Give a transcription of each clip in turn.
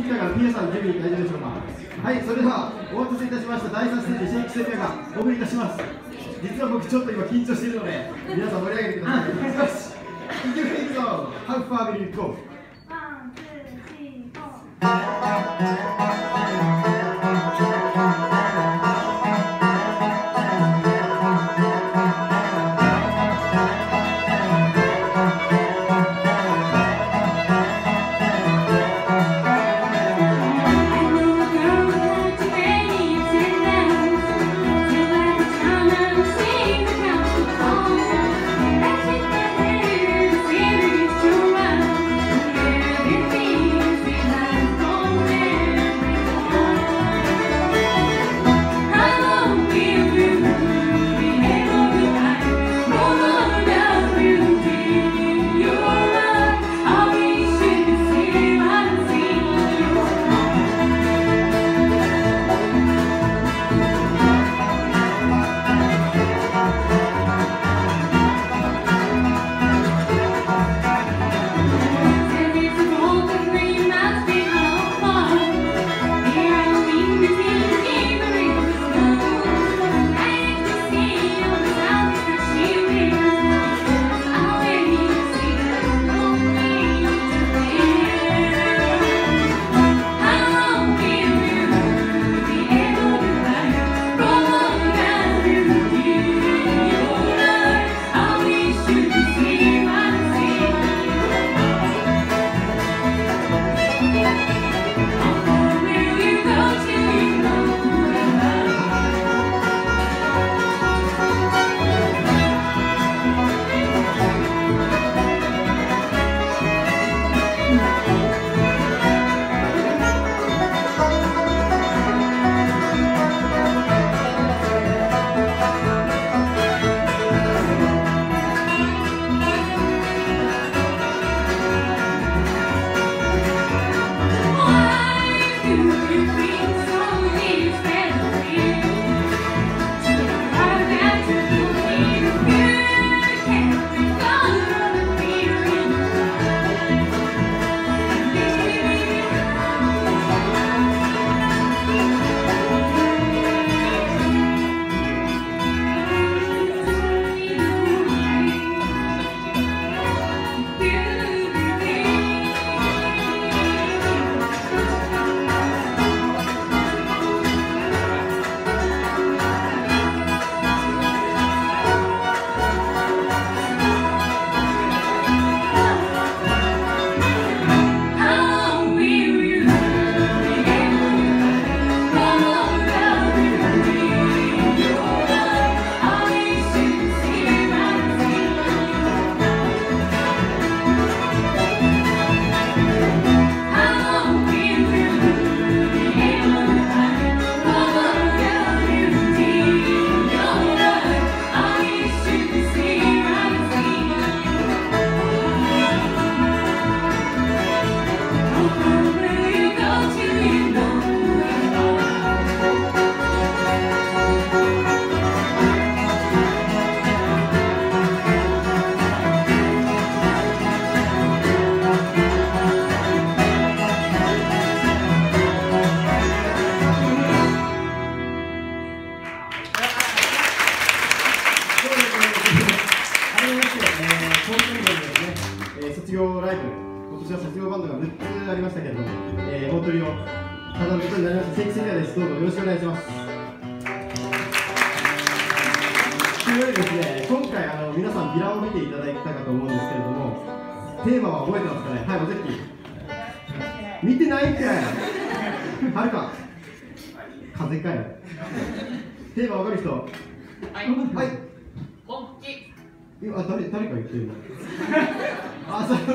きたから皆さん準備大丈夫でしょうか。はい、それではお待たせいたしました第3ステージシェイクセミナーがお送りいたします。実は僕ちょっと今緊張しているので皆さん盛り上げてください。よし、1曲いくぞ。 How far will you go? 卒業ライブ、今年は卒業バンドが6つありましたけれども、大トリを飾ることになりました。シェイクセミナーです。どうぞよろしくお願いします。というよりですね、今回皆さんビラを見ていただいたかと思うんですけれども、テーマは覚えてますかね。はい、おぜひ見てないんかい。はるか風かよ。テーマわかる人。はい、はい、 本気。 誰か言ってるの。あ、そう、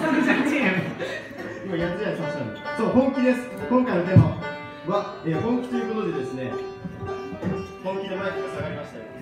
今やつやつましたね。そう、本気です。今回のテーマは、本気ということでですね、本気でマイクが下がりましたよ。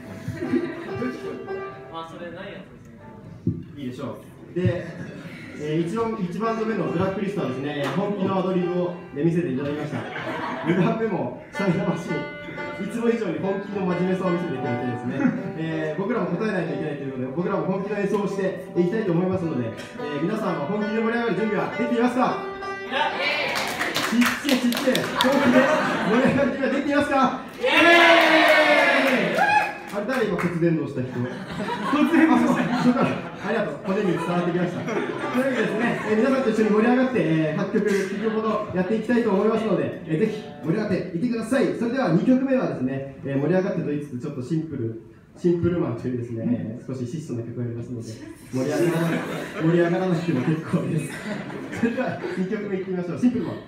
あ、それないやつですね。 いいでしょう。で、1バンド目のブラックリストはですね、本気のアドリブを見せていただきました。2番目もさびましいつも以上に本気の真面目さを見せてくれてですね、僕らも答えないといけないということで、僕らも本気の演奏をしていきたいと思いますので、皆さんは本気で盛り上がる準備はできていますか？ ちっちゃい。本気で盛り上がる気ができていますか？イエーイ！あれ誰今骨伝導した人？骨伝導した人。ありがとう。骨に伝わってきました。というわけでですね、皆さんと一緒に盛り上がって、8曲9曲ほどやっていきたいと思いますので、ぜひ盛り上がっていってください。それでは2曲目はですね、盛り上がってと言いつつちょっとシンプルマンというですね、少し質素な曲がありますので、盛り上がらなくても結構です。それでは2曲目いってみましょう。シンプルマン。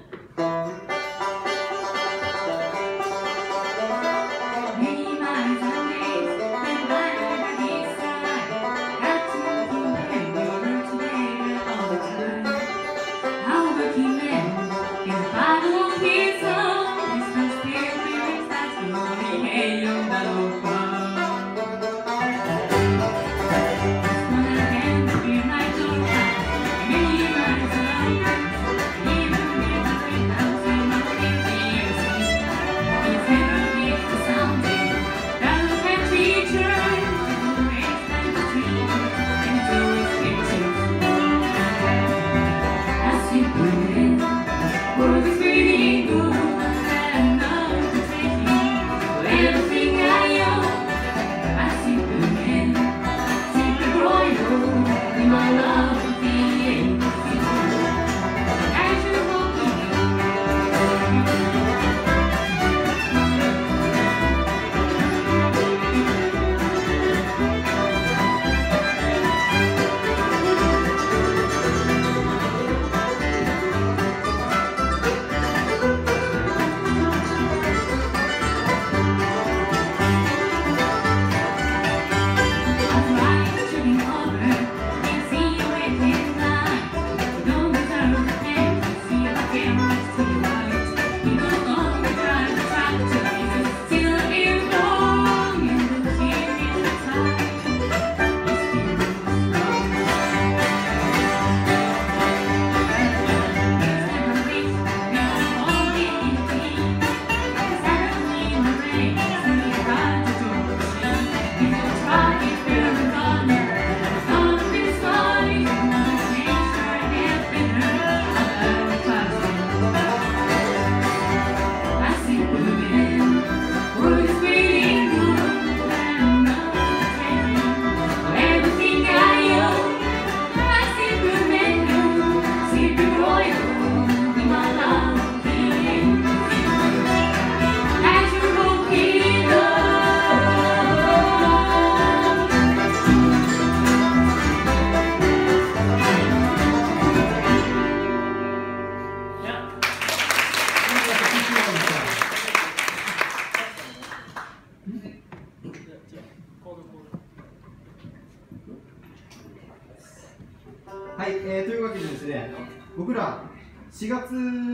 はい、というわけでですね、僕ら4月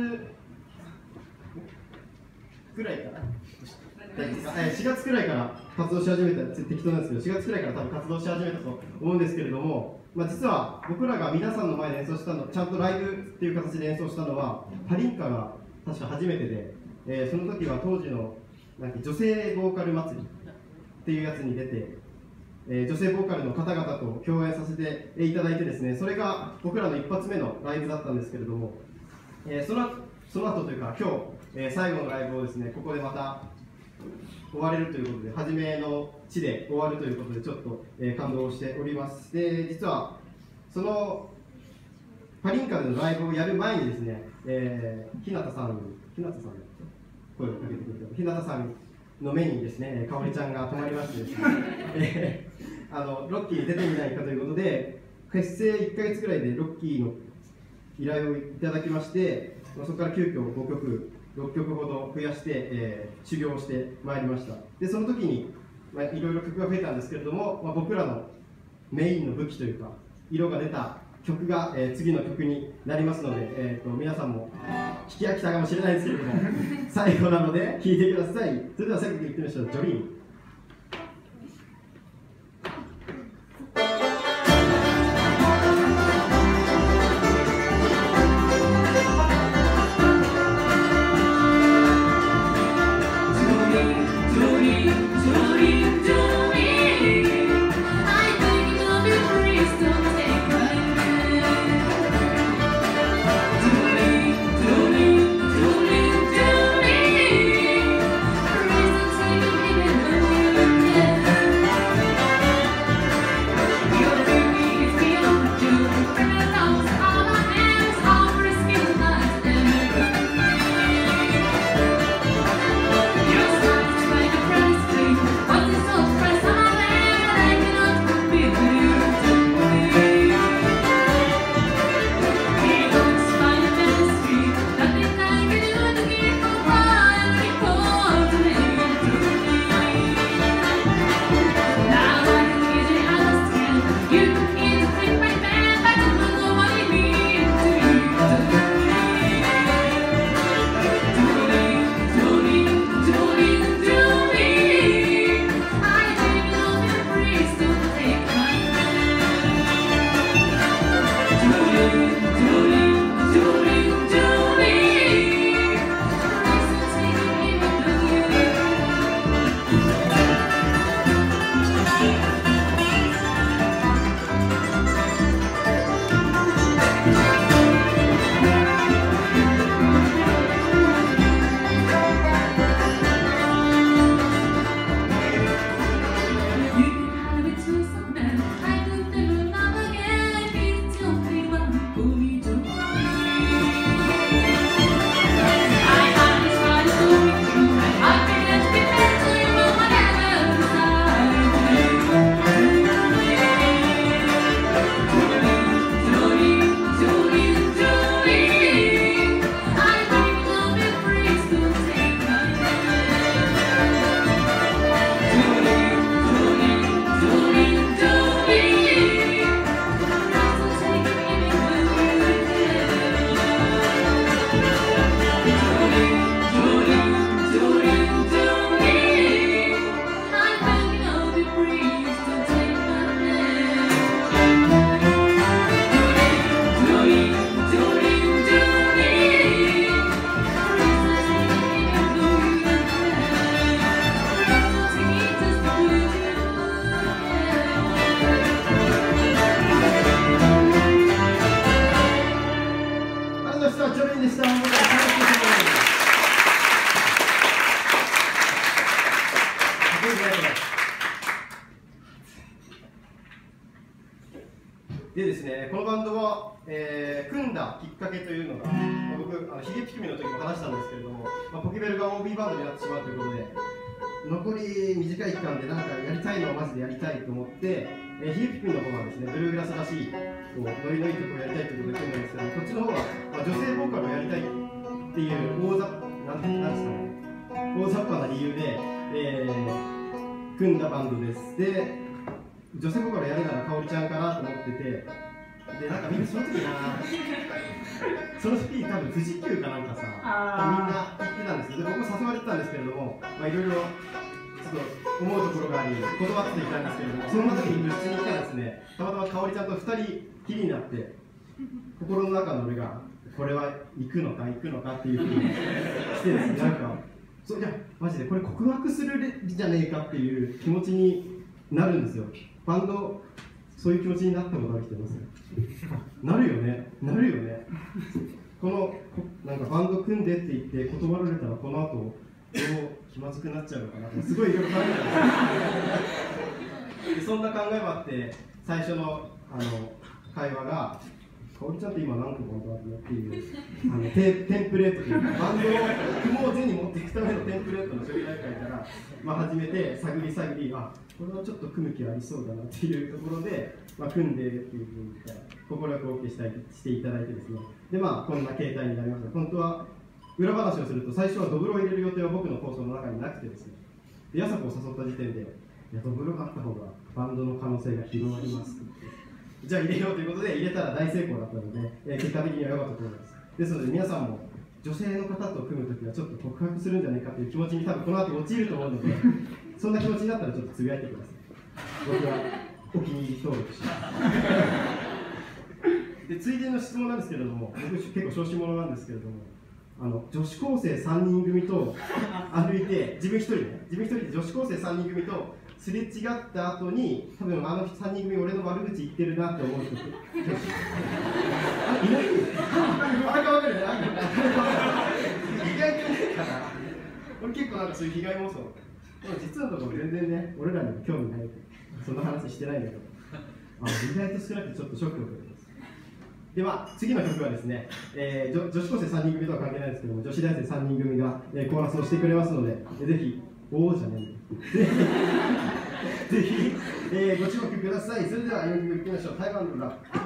くらいかな、4月くらいから活動し始めた、適当なんですけど、4月くらいから多分活動し始めたと思うんですけれども、実は僕らが皆さんの前で演奏したの、ちゃんとライブっていう形で演奏したのは、パリンカが確か初めてで、その時は当時のなんか女性ボーカル祭りっていうやつに出て、女性ボーカルの方々と共演させていただいてですね、それが僕らの一発目のライブだったんですけれども、その後というか今日、最後のライブをですね、ここでまた終われるということで、初めの地で終わるということでちょっと、感動しております。で、実はそのパリンカでのライブをやる前にですね、日向さん声をかけてくれた日向さんの目にですね、かおりちゃんが止まりましてですね、ロッキーに出てみないかということで、結成1ヶ月ぐらいでロッキーの依頼をいただきまして、そこから急遽5曲、6曲ほど増やして、修行してまいりました。で、その時に、いろいろ曲が増えたんですけれども、僕らのメインの武器というか、色が出た曲が、次の曲になりますので、皆さんも聞き飽きたかもしれないですけれども、最後なので聴いてください。それではさっき言ってみましょう、ジョリーン。 Jolene, ね、このバンドは、組んだきっかけというのが、僕、ヒゲピクミの時も話したんですけれども、ポケベルが OB バンドになってしまうということで、残り短い期間でなんかやりたいのをマジでやりたいと思って、ヒゲピクミの方はですね、ブルーグラスらしい、こうノリのいい曲をやりたいということで組んだんですけど、こっちの方は、女性ボーカルをやりたいっていうなんですかね、大雑把な理由で、組んだバンドです。で、女性ボーカルやるならかおりちゃんかなと思ってて、で、なんかみんなその時その時多分富士急かなんかさ、みんな行ってたんですけど、僕も誘われてたんですけれども、いろいろちょっと思うところがあり、断っていたんですけれども、そんな時に部室に行ったらですね、たまたまかおりちゃんと2人きりになって、心の中の俺が、これは行くのかっていうふうにしてですね、なんか、いや、マジでこれ告白するじゃねえかっていう気持ちになるんですよ。バンド、そういう気持ちになったことある人いますなるよね。なんかバンド組んでって言って断られたらこの後どう気まずくなっちゃうのかなってすごいいろいろ考えたんですよ。そんな考えもあって最初の会話がかおりちゃんって今何個バンドあるのっていうテンプレートというかバンドを組もうぜに持っていくためのテンプレートの処理段階から、始めて探りこれはちょっと組む気ありそうだなっていうところで、組んでっていうふうに言ったら快く OK していただいてですね、でこんな形態になりました。本当は裏話をすると最初はドブロを入れる予定は僕の構想の中になくてですね、でヤサコを誘った時点でドブロがあった方がバンドの可能性が広がりますって言って、じゃあ入れようということで入れたら大成功だったので、結果的には良かったと思います。ですので皆さんも女性の方と組むときはちょっと告白するんじゃないかという気持ちに多分この後陥ると思うので、そんな気持ちになったらちょっとつぶやいてください。僕はお気に入り登録します。でついでの質問なんですけれども、僕結構小心者なんですけれども、女子高生3人組と歩いて、自分一人で女子高生3人組とすれ違った後に、多分3人組俺の悪口言ってるなって思う人っていないわかるね。意外とないかな。俺結構なんかそういう被害妄想。でも実のところ全然ね、俺らにも興味ないそんな話してないんだけど、意外と少なくてちょっとショックを受けてます。で次の曲はですね、女子高生3人組とは関係ないですけども、女子大生3人組が、コーラスをしてくれますので、ぜひ、じゃねえぜひ、ご注目ください。それでは4曲いきましょう。台湾のラップ。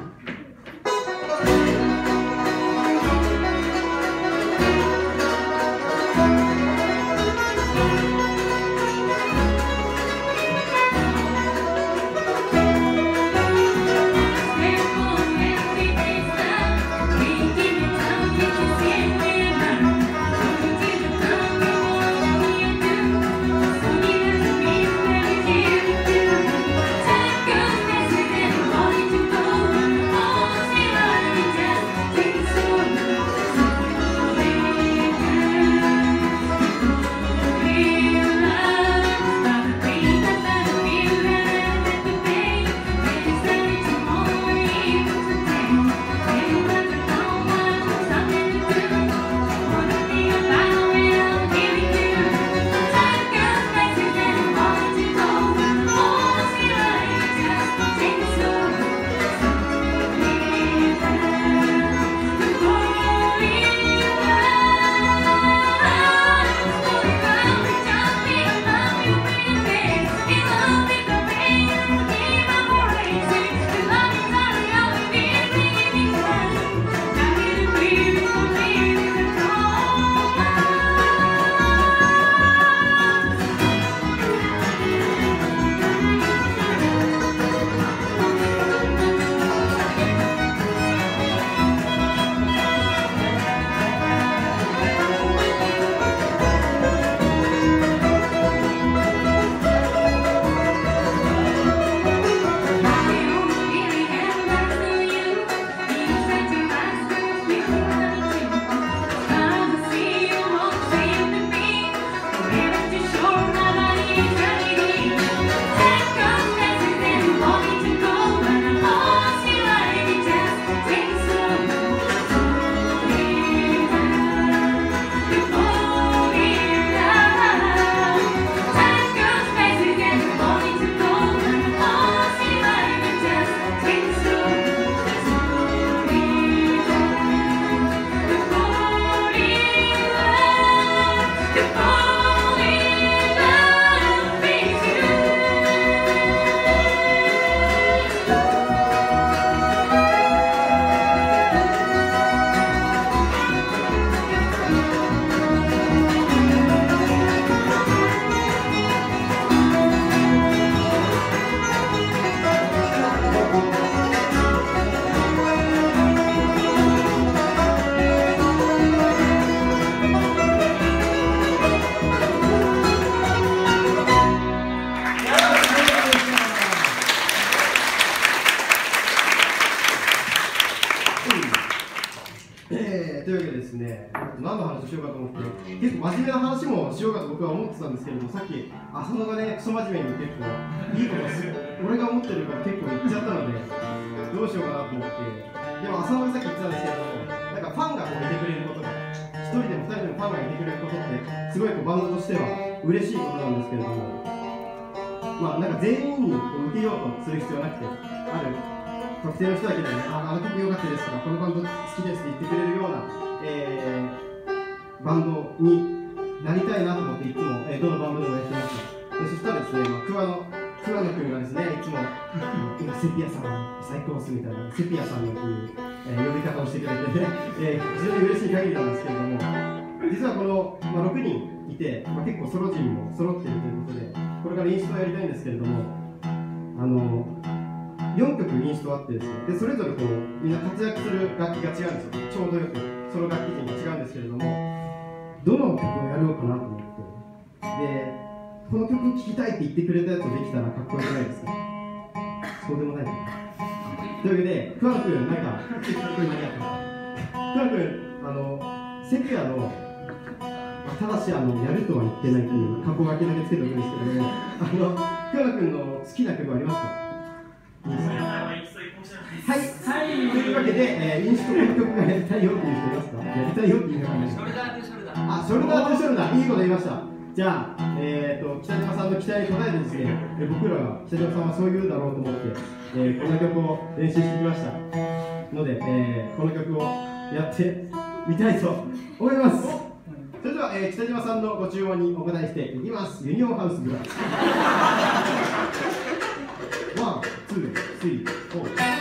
しようかと思って、結構真面目な話もしようかと僕は思ってたんですけれども、さっき浅野がね、クソ真面目に結構いいこと俺が思ってるから結構言っちゃったので、どうしようかなと思って、でも浅野がさっき言ってたんですけれども、なんかファンがこういてくれることが、1人でも2人でもファンがいてくれることって、すごいこうバンドとしては嬉しいことなんですけれども、まあなんか全員にこう受けようとする必要なくて、ある特定の人だけでね、あの曲良かったですとか、このバンド好きですって言ってくれるような、バンドになりたいなと思っていつも、どのバンドでもやってました。そしたらですね、桑野君がですね、いつも今セピアさん最高っすみたいな、セピアさんのという、呼び方をしてくれてね、非常に嬉しい限りなんですけれども、実はこの、6人いて、結構ソロ陣も揃っているということで、これからインストをやりたいんですけれども、4曲インストあってですね、でそれぞれこうみんな活躍する楽器が違うんですよ。ちょうどよくその楽器陣が違うんですけれども、どの曲をやろうかなと思って、でこの曲聴きたいって言ってくれたやつができたらかっこよくないですか？そうでもないかな。というわけで、桑野君、なんかかっこいい何やったか。桑野君、セピアのただしやるとは言ってないっていう過去書きだけつけておくんですけれども、桑野君の好きな曲ありますか？はい、というわけで、インストこの曲がやりたいよっていう人いますか？やりたいよっていう人がいますか？ショルダーとショルダー。あ、ショルダーとショルダー、いいこと言いました。じゃあ、北島さんの期待に応えてですね、僕らは北島さんはそう言うだろうと思って、この曲を練習してきましたので、この曲をやってみたいと思います。それでは、北島さんのご注文にお答えしていきます。ユニオンハウスブラワン、ツー、スリー、フォー。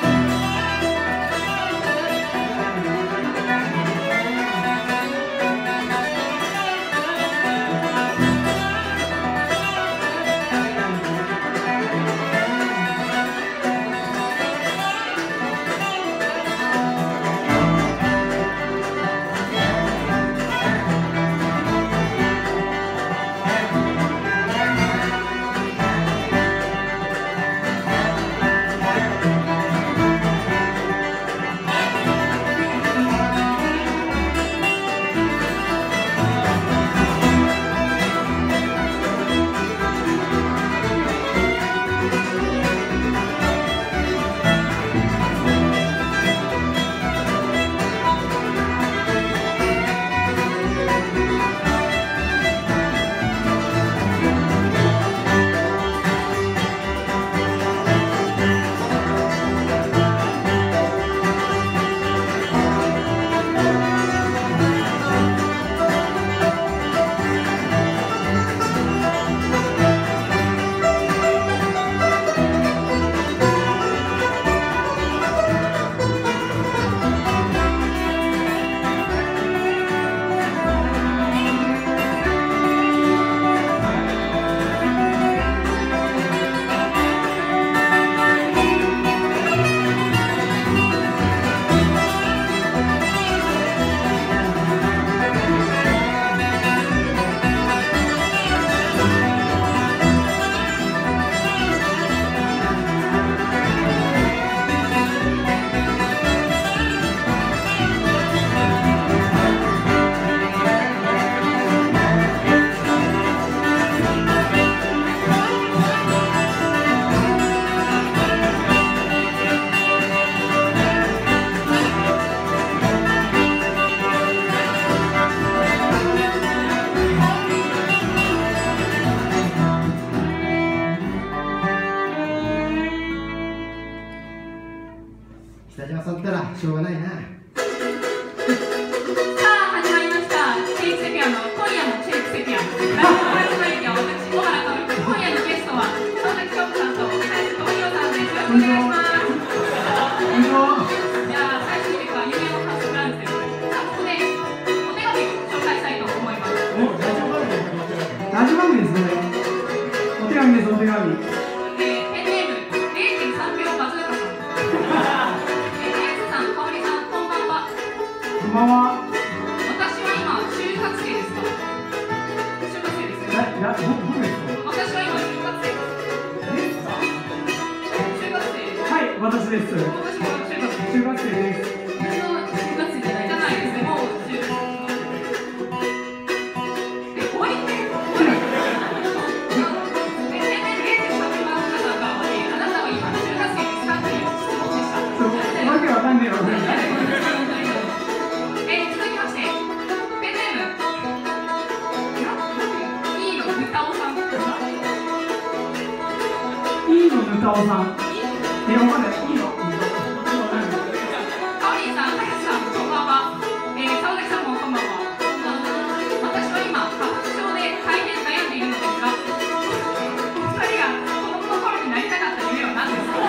北島さんったらしょうがないな。 さあ始まりました。シェイクセピアの今夜のシェイクセピア。ラジオパーソナリティは私小原かおり。今夜のゲストは佐々木翔子さんと林智弘さんです。よろしくお願いします。じゃあ最初にですがユニオンハウスブランドです。さあここでお手紙を紹介したいと思います。 ラジオ番組ですね。お手紙です、お手紙。 ペンネーム 0.3 秒バズーカさん。 こんばんは。 私は今就活生ですか？就活生ですよね。 僕ですか？ 私は今就活生です。就活生。 はい、私です。 私も就活生。 就活生です。 就活生じゃないですね。もう就活生。 歌尾さん。わかんない。いいの。 かおりんさん、はやさん、こんばんは。沢崎さんもこんばんは。私は今、花粉症で大変悩んでいるのですが、お二人が子供の頃になりたかった夢は何ですか？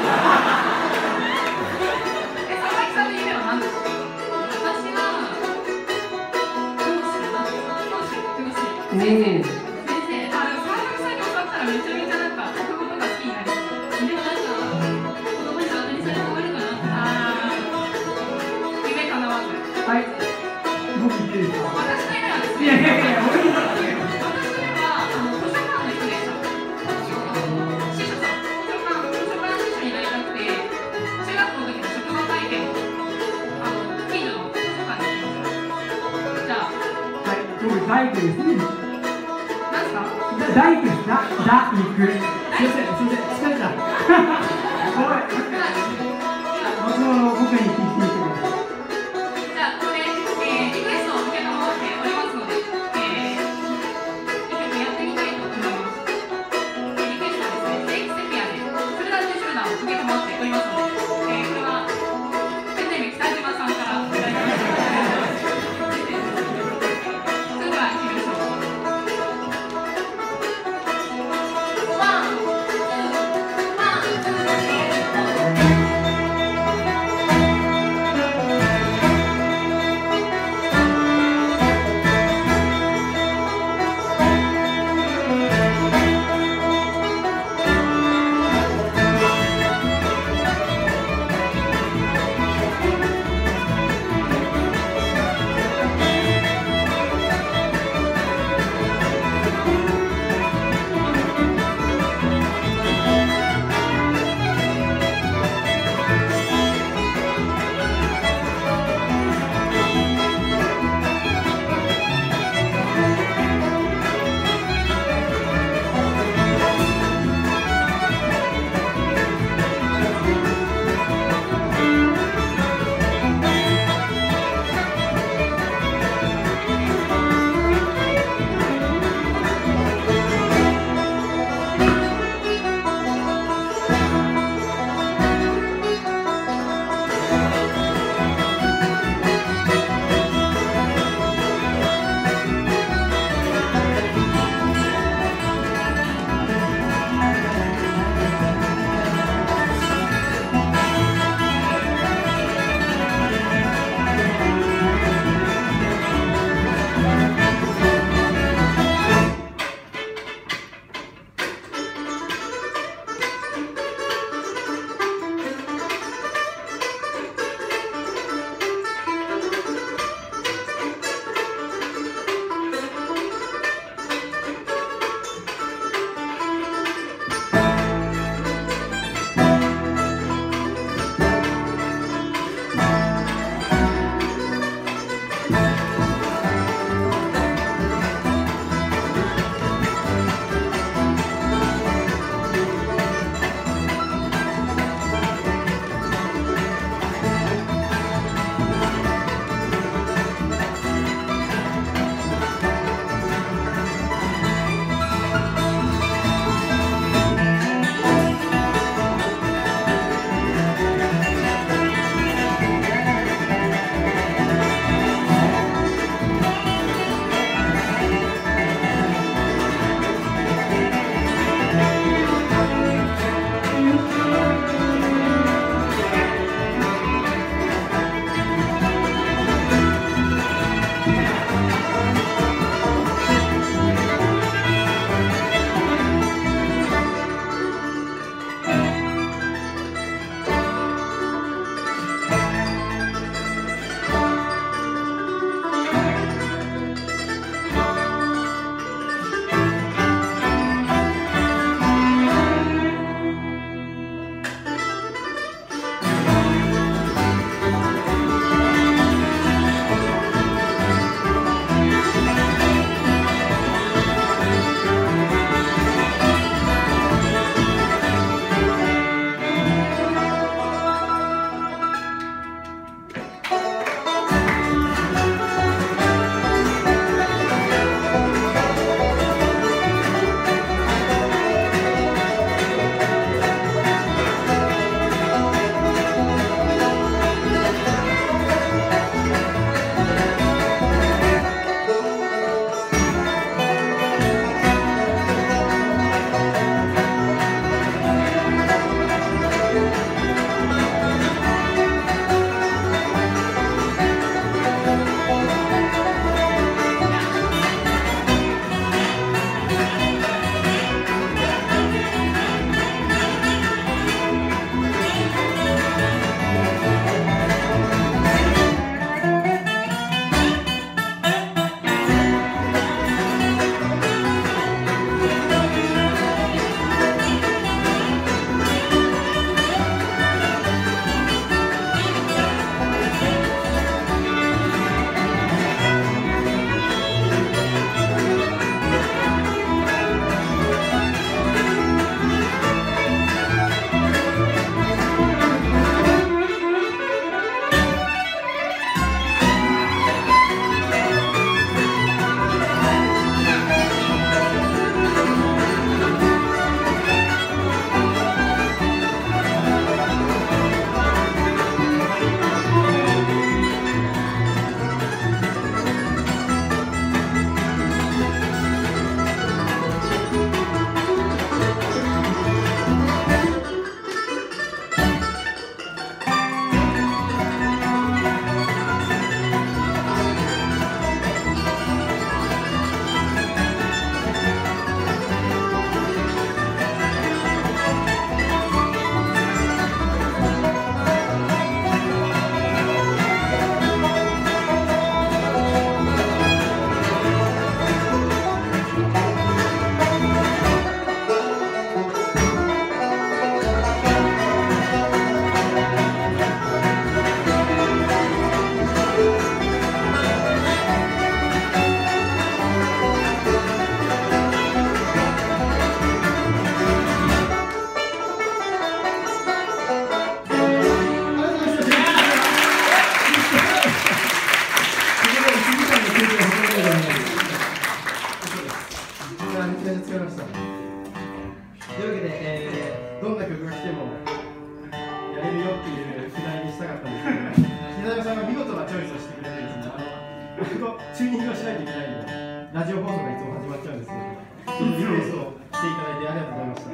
沢崎さんの夢は何ですか？私は教師。先生。沢崎さんに教わったらめちゃめちゃなんか国語とか好きになります。でもなんか子供には当たりされて終わるかな。夢叶わず。 はい。僕言っていいですか？ 私の夢はですね。 いやいやいや、俺に言ってよ。 私の夢は図書館の人でした。司書さん、図書館司書になりたくて、中学校の時の職場体験を近所の図書館に行きました。じゃあ、 はい、僕大工ですね。 何ですか？ 大工です。大工。 すいません、疲れた。 おい。僕に聞いてみてください。 じゃあ、ここで、リクエストを受けたまっておりますので、一曲やってみたいと思います。リクエストはですね、シェイクスピアで、シュルダー・ジュ・シュルダーを受けたまっておりますので、これは、ペンネーム北島さんからいただきました。それでは、行きましょう。ワン、ツー、ワン、ツー、スリー、フォー。 ラジオ放送がいつも始まっちゃうんですけど、リクエストしていただいてありがとうございました。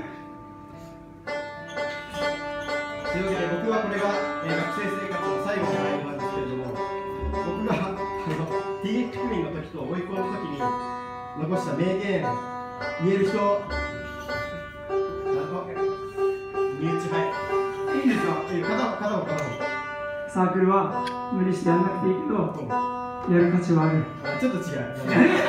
というわけで僕はこれが、学生生活の最後のライブなんですけれども、僕がTF クミンの時と追い込の時に残した名言言える人、身内、はいいいですか。片方サークルは無理してやらなくていいけど、やる価値はある。 ちょっと違う。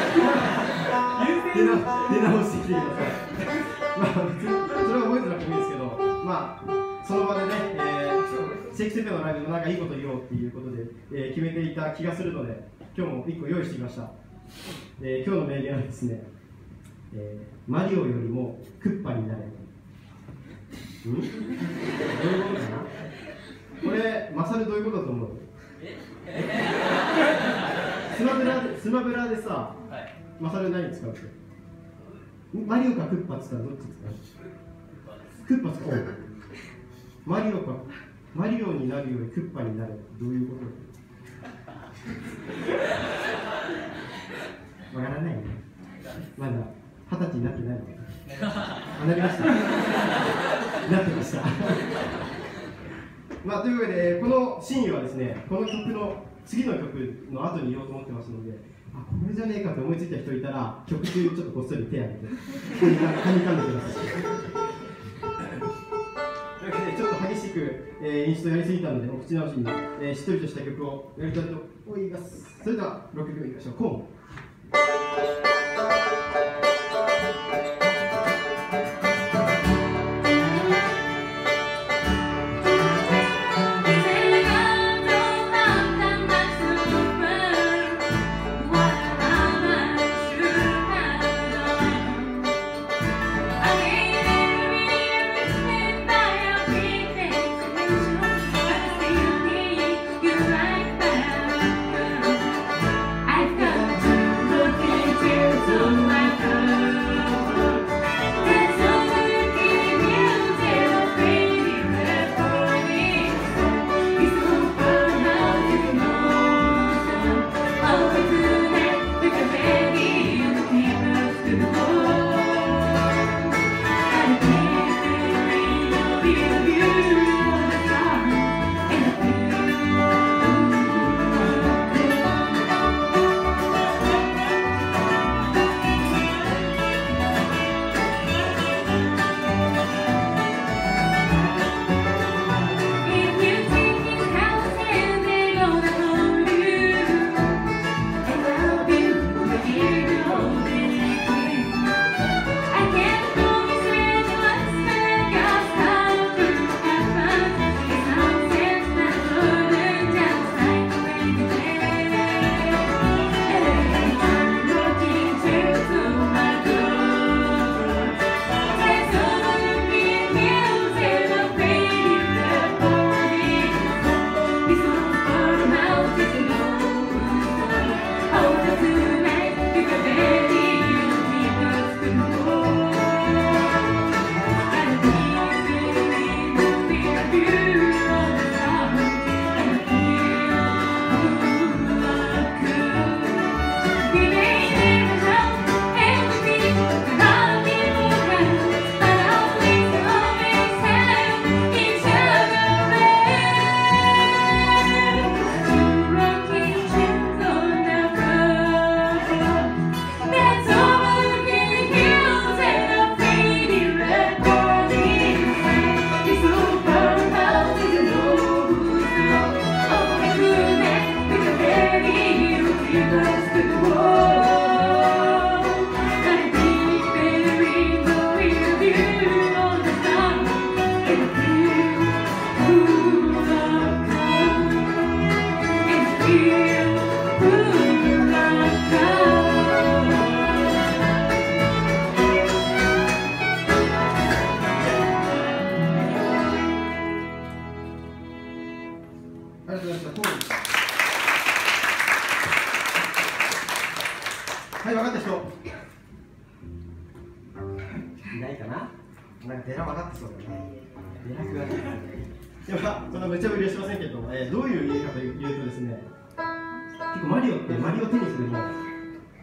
出直してきてください。まあ別にそれは覚えてなくてもいいですけど、まあその場でね、シェイクスピアのライブでなんかいいこと言おうっていうことで、決めていた気がするので、今日も1個用意してきました。今日の名言はですね、マリオよりもクッパになれ。どういうことかな。これ、マサルどういうことだと思う？スマブラでさ、マサル何使うって？マリオかクッパって言ったらどっち使う？クッパ使う。マリオになるよりクッパになる。どういうこと？わからないね。まだ20歳になってないの。なりました。なってました。まあというわけで、このシーンはですね、この曲の次の曲の後に言おうと思ってますので、あ、これじゃねえかって思いついた人いたら、曲中ちょっとこっそり手を挙げて、ここに噛みかんでください。というわけで、ちょっと激しく、インストやりすぎたので、お口直しに、しっとりとした曲をやりたいと思います。それでは、6曲目いきましょう。コーン。はい、分かった人いないかな。なんかデラ分かってそうだよね。デラくなってる。では、そんな無茶ぶりはしませんけど、どういう家かというとですね、結構マリオってマリオテニスでも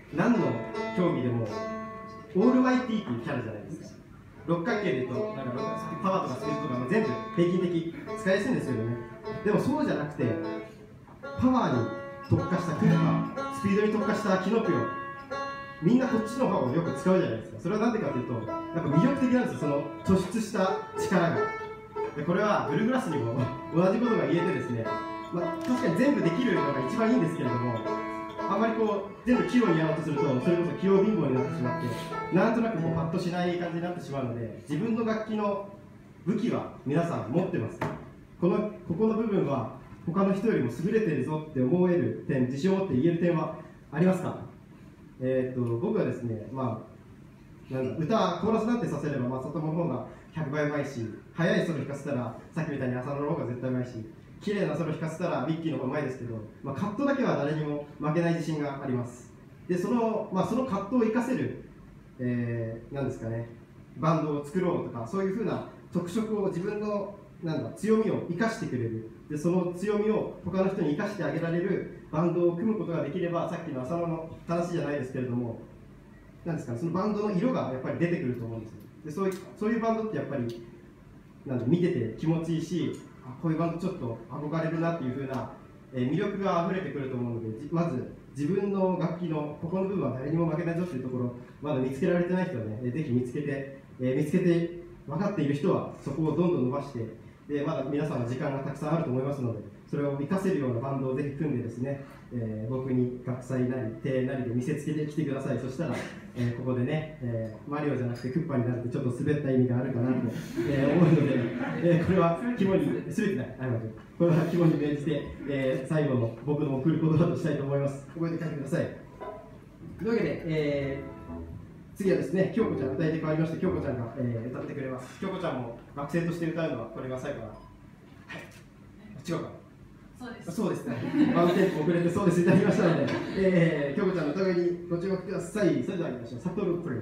何の競技でもオールマイティーっていうキャラじゃないですか。六角形でいうとなんかパワーとかスピードとかも全部平均的使いやすいんですけどね。でもそうじゃなくてパワーに特化したクーパー、スピードに特化したキノピオ、みんなこっちの方をよく使うじゃないですか。それはなんでかというとやっぱ魅力的なんですよ、その突出した力が。でこれはブルーグラスにも同じことが言えてですね、確かに全部できるのが一番いいんですけれども、あんまりこう全部器用にやろうとするとそれこそ器用貧乏になってしまって、なんとなくこうパッとしない感じになってしまうので、自分の楽器の武器は皆さん持ってます。ここの部分は他の人よりも優れてるぞって思える点、自信を持って言える点はありますか？僕はですね、歌コーラスなんてさせれば里の方が100倍うまいし、速いソロ弾かせたらさっきみたいに浅野の方が絶対うまいし、綺麗なソロ弾かせたらミッキーの方がうまいですけど、カットだけは誰にも負けない自信があります。でそのカットを生かせる、なんですかね、バンドを作ろうとか、そういうふうな特色を自分の強みを生かしてくれる、でその強みを他の人に生かしてあげられるバンドを組むことができれば、さっきの浅野の話じゃないですけれども、なんですかね、そのバンドの色がやっぱり出てくると思うんですよ。でそういうバンドってやっぱり見てて気持ちいいし、こういうバンドちょっと憧れるなっていう風な、魅力が溢れてくると思うので、まず自分の楽器のここの部分は誰にも負けないぞっていうところ、まだ見つけられてない人はね、ぜひ見つけて分かっている人はそこをどんどん伸ばして、でまだ皆さんは時間がたくさんあると思いますので、それを活かせるようなバンドをぜひ組んでですね、僕に学祭なり手なりで見せつけてきてください。そしたら、ここでね、マリオじゃなくてクッパになるとちょっと滑った意味があるかなと、思うので、これは肝に全てない、これは肝に銘じて、最後の僕の送る言葉としたいと思います。覚えて帰ってください。というわけで、次はですね、京子ちゃん、歌い手変わりまして、京子ちゃんが、歌ってくれます。京子ちゃんも学生として歌うのはこれが最後かな。はい、違うか。そうですね。ワンテンポ遅れてそうですいただきましたので、京子ちゃんの歌声にご注目ください。それでは行きましょう。サトルプレイ。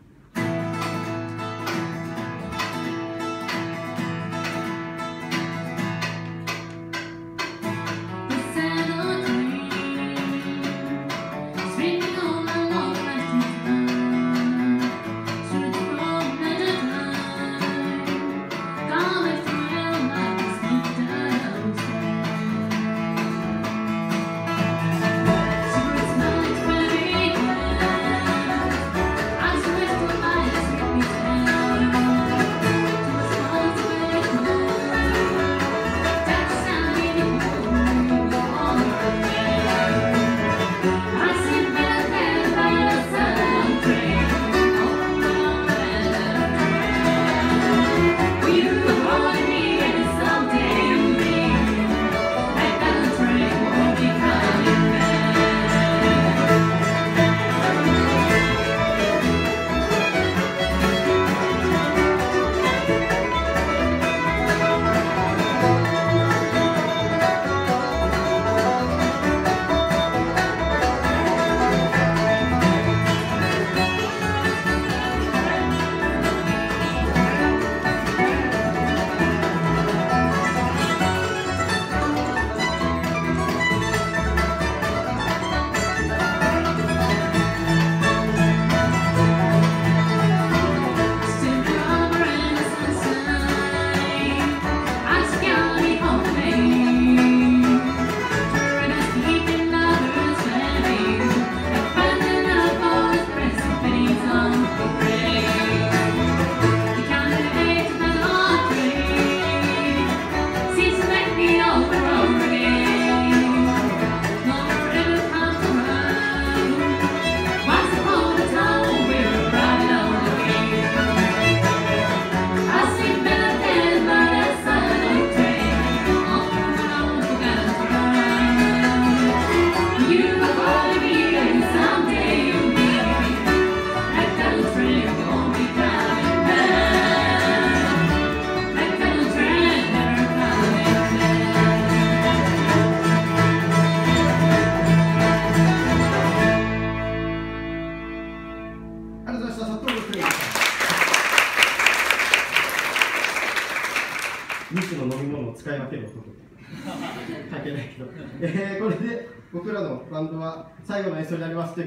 使い分ける男関係ないけど、これで僕らのバンドは最後の演奏になりますというか、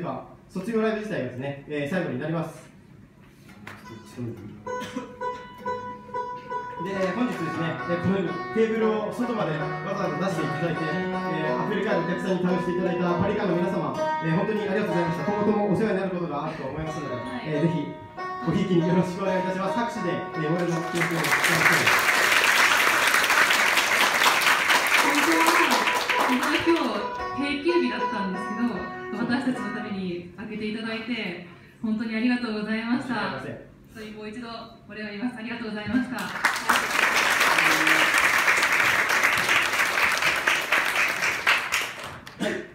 卒業ライブ自体がですね、最後になります。で、本日ですね、このようにテーブルを外までわざわざ出していただいて、アフリカのお客さんに試していただいたパリカンの皆様、本当にありがとうございました。今後ともお世話になることがあると思いますので、ぜひごひいきによろしくお願いいたします。拍手で、モデルの研究をしてください。 本当は今日定休日だったんですけど、私たちのために開けていただいて本当にありがとうございました。それにもう一度お礼を言います。ありがとうございました。 はい。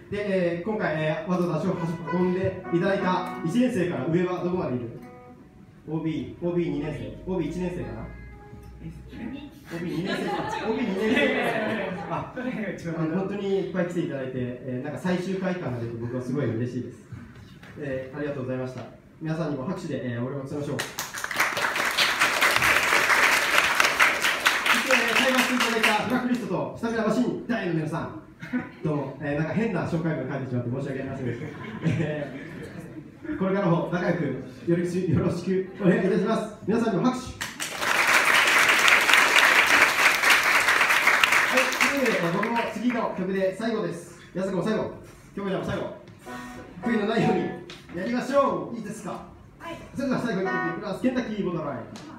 で、今回、わざわざ足を運んでいただいた1年生から上はどこまでいる？ OB2 年生、OB1 年生かな？OB2 年生か、OB2 年生か、本当にいっぱい来ていただいて、なんか最終回感が出て僕はすごい嬉しいです。ありがとうございました。皆さんにも拍手で、お礼を伝えましょう。対話していただいたブラックリストとスタミナマシン大の皆さん、どうも、なんか変な紹介文書いてしまって申し訳ありませんでした。これからも仲良くよろしくお願いいたします。皆さんにも拍手。僕も次の曲で最後です。安子も最後、京子ちゃんも最後。悔いのないようにやりましょう。いいですか？はい。それでは最後に聴いていきます。ケンタッキーボーダーライン。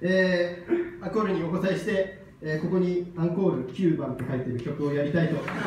アンコールにお答えして、ここにアンコール9番って書いてる曲をやりたいと思います。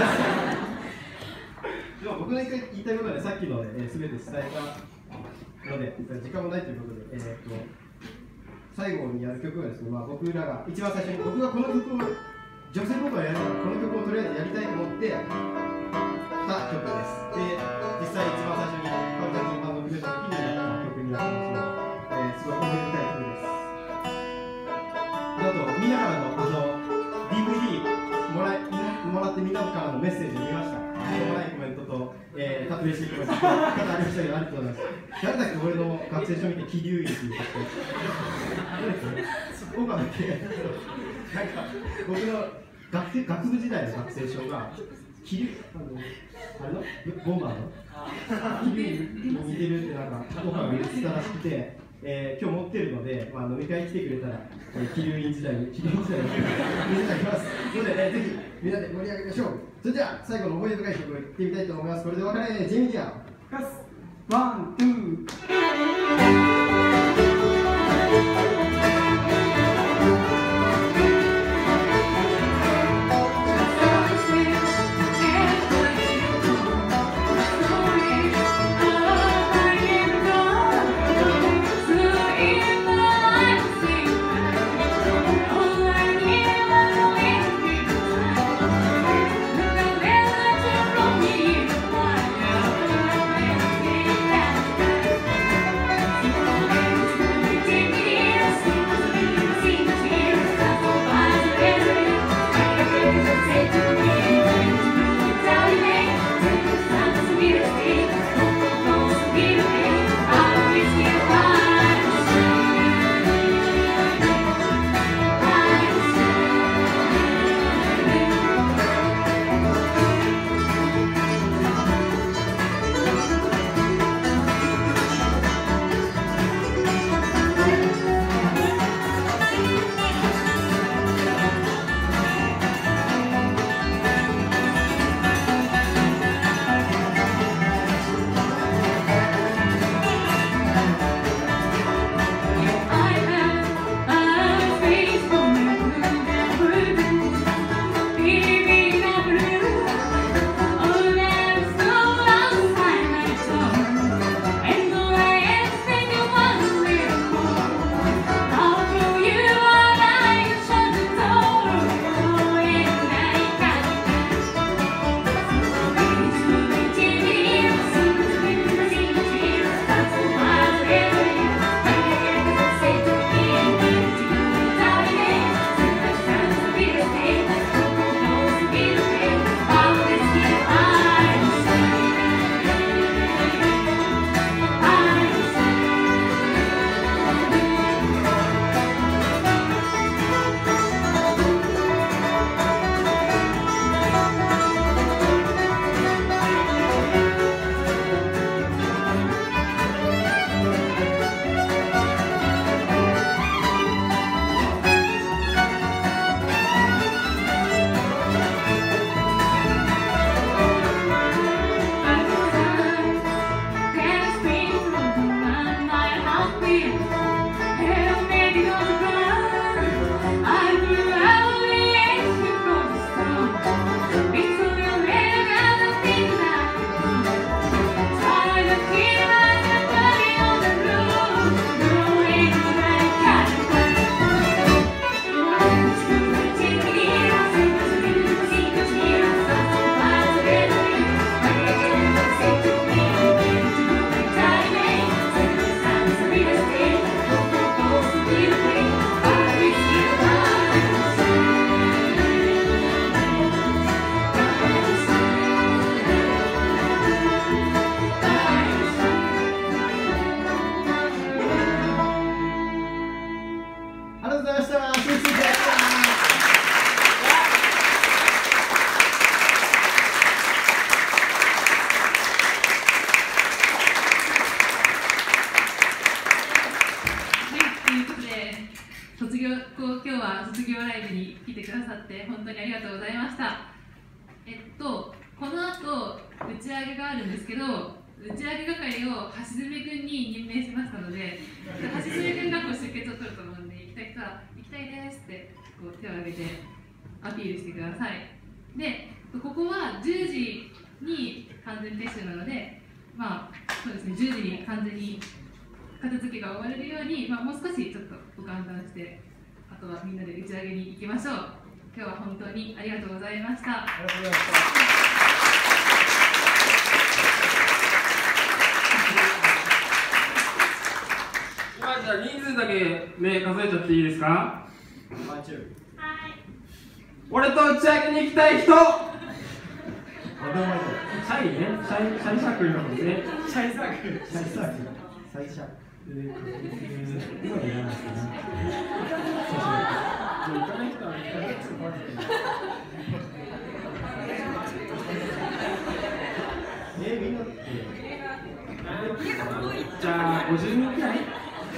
でも僕の言いたいことはね、さっきので、全て伝えたので、時間もないということで、最後にやる曲はですね、僕らが一番最初に、僕がこの曲を、女性ボーカルやるから、この曲をとりあえずやりたいと思ってた曲です。で、実際一番最初にパルタキンバンドを組めた時にやった曲になってますので、すごい思い出深い曲です。あと、みんなからのDVD もらってみんなからのメッセージを見ました。しょうもないコメントと、嬉しいコメントと、ただありましたけど、ありがとうございます。誰だっけ、俺の学生証見て、桐生院って言って僕はだけ、なんか、僕の学部時代の学生証が、あれのボンバーの桐生に似てるって、なんか、オファーが言ってたらしくて、今日持ってるので、飲み会に来てくれたら、桐生院時代に見せてあげますので、ぜひみんなで盛り上げましょう。それでは最後の思い出深い曲を言ってみたいと思います。これでお別れ、ジェミディアン。 ワン、ツー。 今日は卒業ライブに来てくださって本当にありがとうございました。この後打ち上げがあるんですけど、打ち上げ係を橋爪君に任命しましたので、橋爪君が出血を取ると思うんで。 きたい人は行きたいですってこう手を挙げてアピールしてください。で、ここは10時に完全撤収なので、まあそうですね、10時に完全に片付けが終われるように、もう少しちょっとご歓談して、あとはみんなで打ち上げに行きましょう。今日は本当にありがとうございました。 ありがとうございました。 今じゃあ人数だけ目数えちゃっていいですか？俺と打ち上げに行きたい人。シャイね、シャイサークルのことね。 シャイサークル。 シャイサークル。最初。今でいらないですかね。 行かない人は行かない人。 みんなって。 じゃあ50人くらい？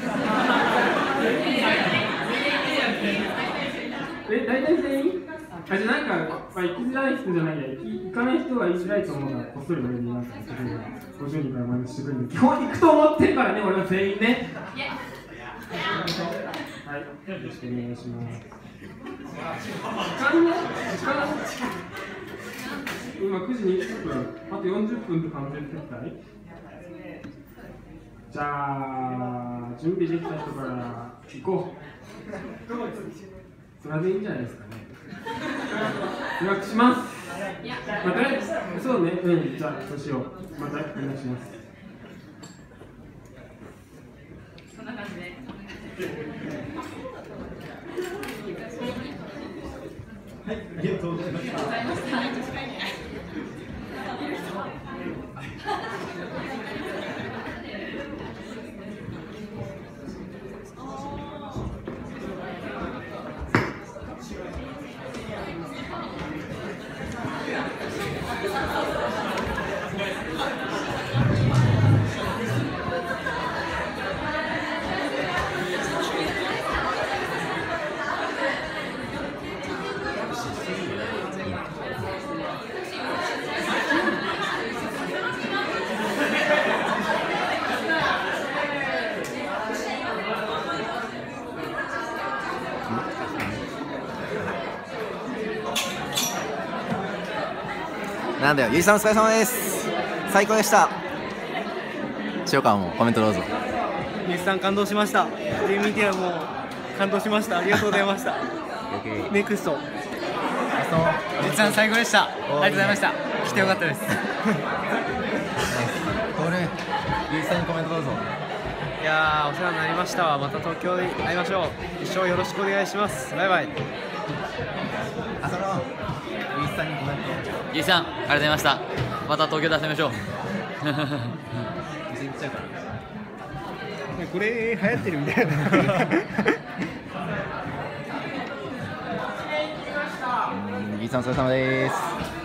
大体全員？じゃあなんか、行きづらい人じゃないや、行かない人は言いづらいと思うから、こっそり俺になんか50人からマイナスしてくるんで、基本行くと思ってるからね、俺は全員ね。はい、よろしくお願いします。時間今9時20分、あと40分と完全撤退。じゃあ、準備できた人から行こう。それでいいんじゃないですかね。予約します。またそうね、じゃあ、そうしよう。またお願いします。 そんな感じで。 はい、ありがとうございました。 なんだよ、ゆいさんお疲れ様です。最高でした。塩川もコメントどうぞ。 ゆいさん感動しました。JMT はもう感動しました。ありがとうございました。ネクスト。 ゆいさん最高でした。ありがとうございました。来てよかったです。 これ、ゆいさんにコメントどうぞ。 いやー、お世話になりました。また東京で会いましょう。一生よろしくお願いします。バイバイ。 浅野、ゆいさんにコメント。 ゆいさん、ありがとうございました。また東京で遊びましょう。 これ流行ってるみたいな。 ゆいさんお疲れ様です。